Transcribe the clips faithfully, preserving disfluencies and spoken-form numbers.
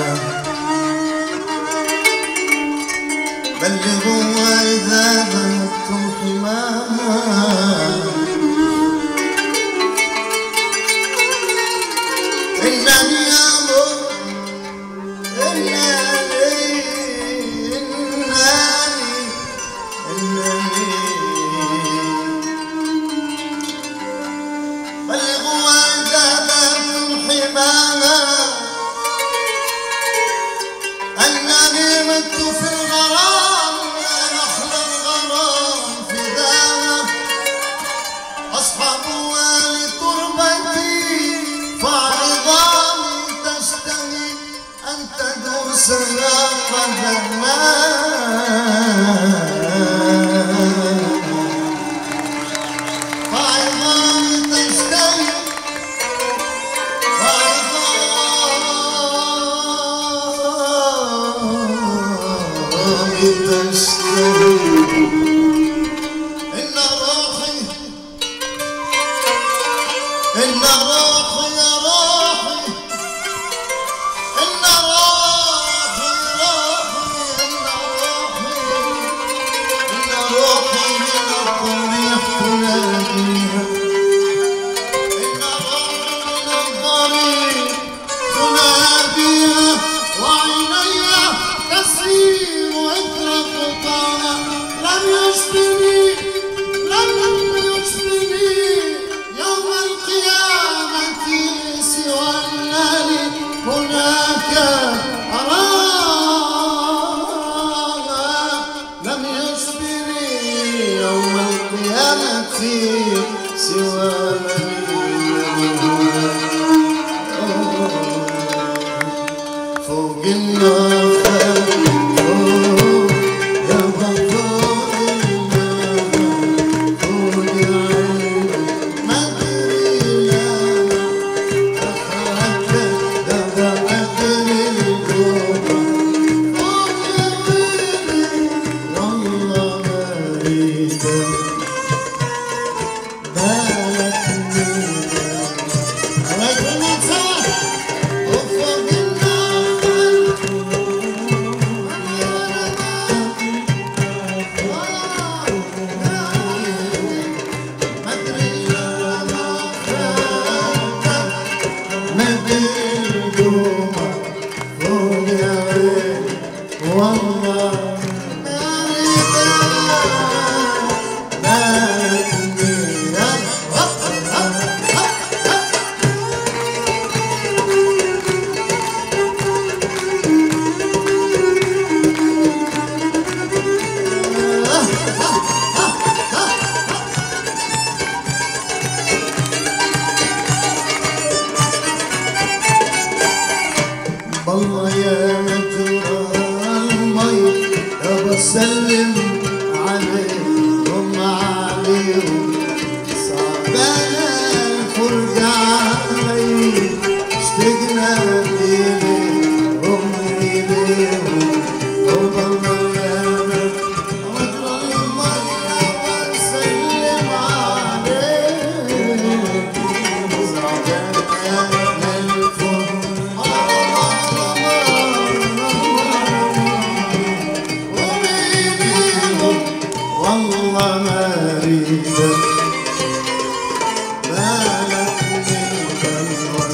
بلغوا إذا بلغتم حماها إنني أمر إنني إنني إنني بلغوا إذا بلغتم حماها أنني مت في الغرام يا نخل الغرام فداها أصحاب لتربتي فعظامي تشتهي أن تدوسها قدماها فعظامي تشتهي تشتهي إن روحي إن روحي يا روحي إن روحي روحي إن روحي إن روحي من الضريح تناديها إن روحي من الضريح تناديها وعيني تسير لم يشفني لم يشفني يوم القيامة سوى الذي هناك أراها لم يشفني يوم القيامة سوى الذي هناك فوق النار والله يا مجرى المي يا بسلم عليهم عليهم صعبنا الفرجة علي اشتقنا إليهم إليهم والله يا مجرى المي يا بسلم عليهم صعبنا والله ما أريد بالك من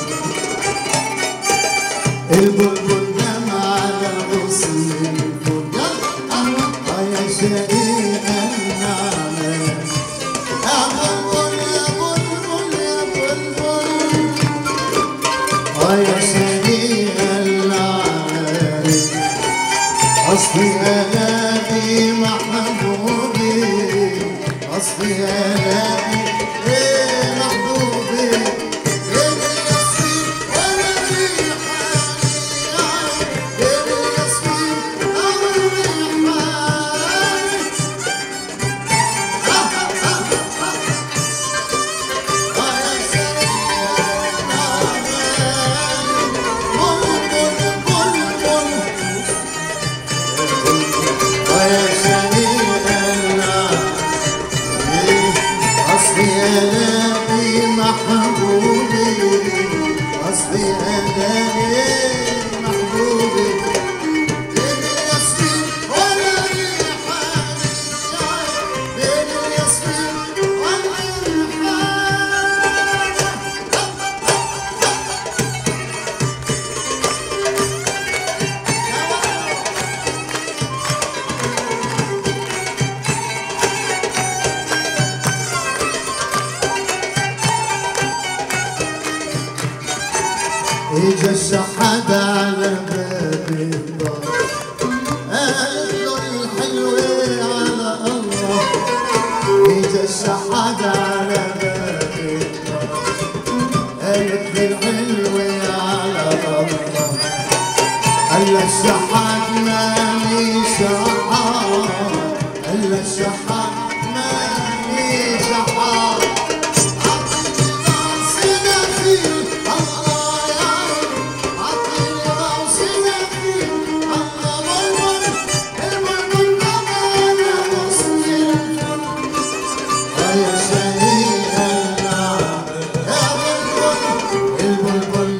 البلبل نام على غصن الفرجة يا شقيق النعمة يا بلبل يا بلبل يا بلبل يا شقيق النعمة أصلي ألاقي محبوبي أصلي ألاقي إيه محبوبي إيه الياسمين ولا ريحاني إيه الياسمين ولا ريحاني يا سيدنا بلبل بلبل يا سيدنا الشحات ماني شحات إلا الشحات ماني شحات عطيني راسي نخيل الله يا رب عطيني راسي نخيل الله بلبل البلبل أنا وصلي يا شهيد النار يا بلبل البلبل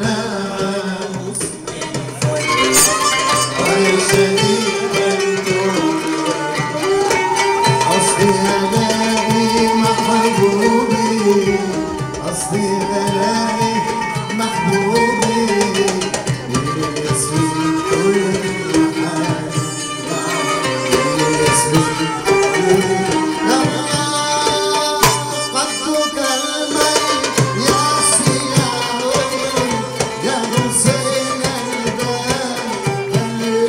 أصلي هلاقي محبوبي أصلي هلاقي محبوبي يسوي كل حاجة يسوي كل حاجة قدك الميت يا سياوي يا حسين البال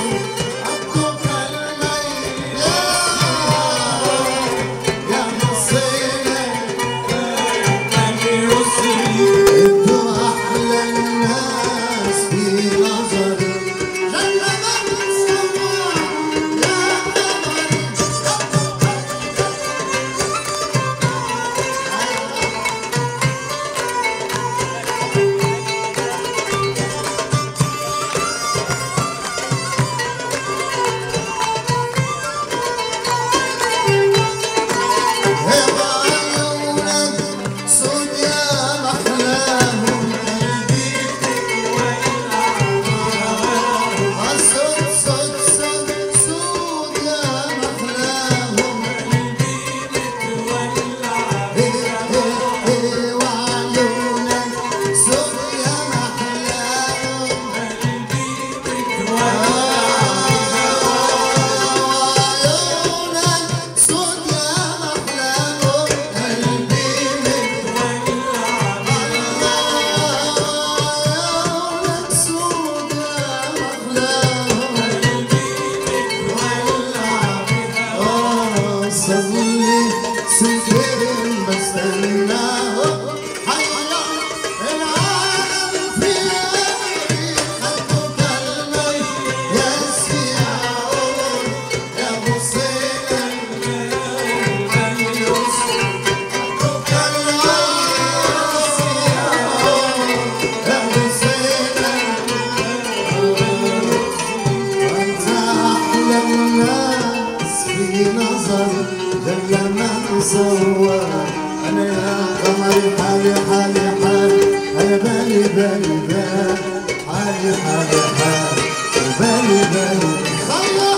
سوا أنا يا قمري حالي حالي حالي أنا بالي بالي بالي حالي حالي حالي بالي بالي خيا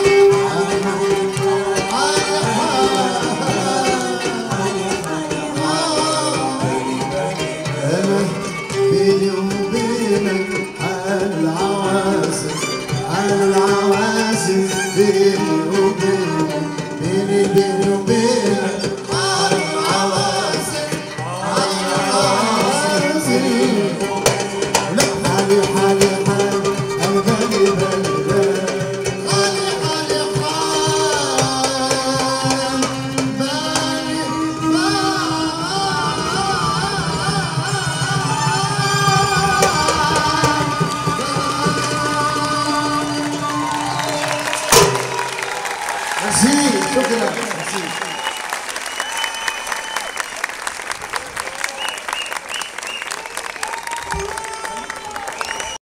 أنا بيني وبينك حال العوازل حال العوازل بيني وبينك بيني بيني وبينك شكرا.